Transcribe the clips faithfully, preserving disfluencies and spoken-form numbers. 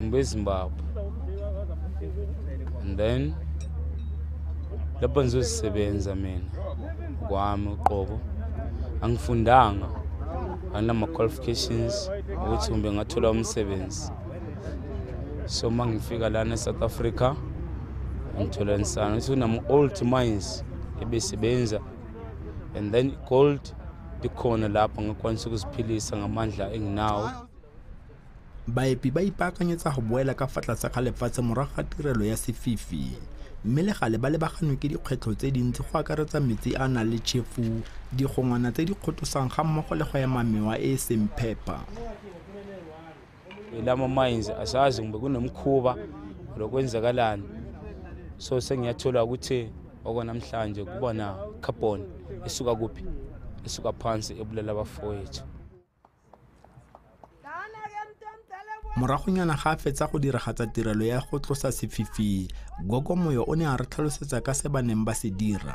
Zimbabwe. And then lapho ngizosebenza mina kwami uqobo angifundanga anama qualifications ukuthi kumbe ngathola umsebenzi. So mangifika lana eSouth Africa ngithola insana ukuthi kunama old mines ebesebenza, and then gold dikhona lapho ngakwanisa ukuziphilisa ngamandla enginawo. Baepi ba ipaakanyetsa go boela ka fa tlase ga lefatshe morago ga tirelo ya sefifi, mme le gale ba lebaganwe ke dikgwetlho tse dintsi go akaretsa metsi a na le tšhefu, digongwana tse di kgotosang ga mmogo le go ema mewa e e seng phepa. Lama mines asazi kumbe kunomkhuba lokwenzakalani, so sengiyathola ukuthi okonamhlanje kuba na carbon esuka kuphi, esuka phansi ebulela abafowethu. Moragonyana ga a fetsa go diragatsa tirelo ya go tlosa sefifi, Gogo Moyo o ne a re tlhalosetsa ka se ba neng ba se dira.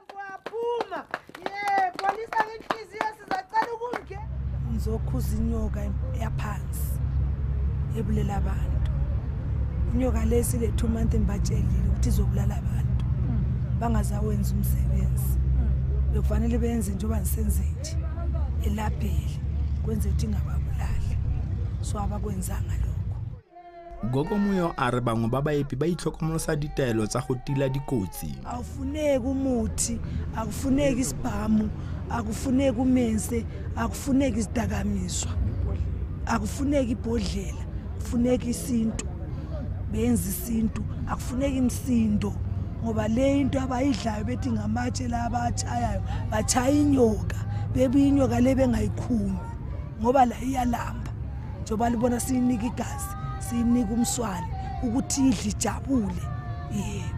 Ngizokhuza inyoka yaphansi ebulela abantu. Inyoka lesi le two months embatshelile ukuthi izobulala abantu bangazawenza umsebenzi. Bekufanele benze njengoba nisenze nje elabheli kwenze ukuthi ingababulali. So abakwenzanga lokho. Gogo Moyo a re bangwe ba baepi ba itlhokomolosa ditaelo tsa go tila dikotsi. Akufuneki umuthi, akufuneki isibhamu, akufuneki umense, akufuneki isidakamiswa, akufuneki ibhodlela, kufuneki isintu. Benza isintu, akufuneki imsindo, ngoba le into abayidlayo bethi ngamatshe la abachayayo bachaya inyoka, bebi inyoka le bengayikhumi ngoba la iyalamba. Njoba libona siyinika igazi, siyinika umswane ukuthi idle ijabule. Yebo.